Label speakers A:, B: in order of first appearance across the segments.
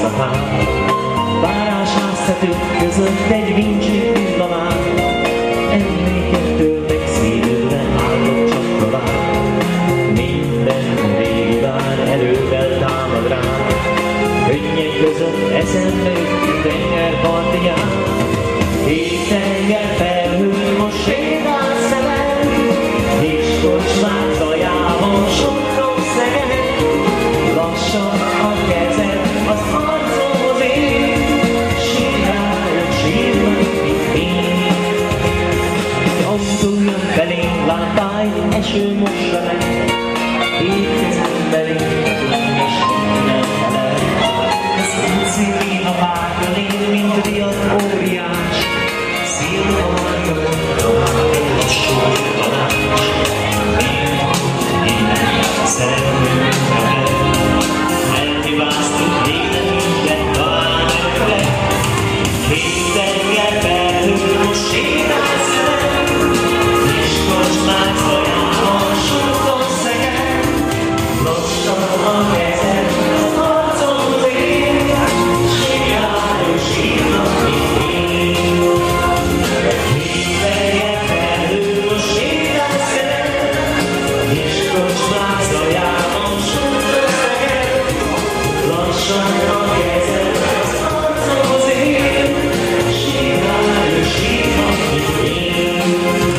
A: szapán. Várásáztetők között egy vincsik villamán, emlékettől meg szívődre állok csak tovább. Minden régi vár erővel támad rám, könnyek között eszembe jut tengerpartján. Két tenger felhő most sétál szemem, és kocsmák zajában sokkal szeged. Lassan a kezed az arcomhoz ér, sírálok, sírnak, mint én. Autó jön felénk, lámpály, eső mossa meg, két kezem belénk, és nem felel. Szétszíri a párton én, mint viadt óriás, szívva markabon, a súly tanács. Én szeretnünk veled, elhibáztuk életünket talán örökre. Két tenger felhő most sétál szemem, és kocsmák zajában suttog szeged. Lassan a kezed az arcomhoz ér, sírálok, sírnak, mint én. Két tenger felhő most sétál szemem, és kocsmák zajában suttog szeged. Lassan a kezed az arcomhoz ér, sírálok, sírnak, mint én.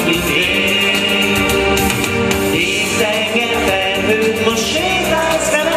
A: Most sétálsz velem,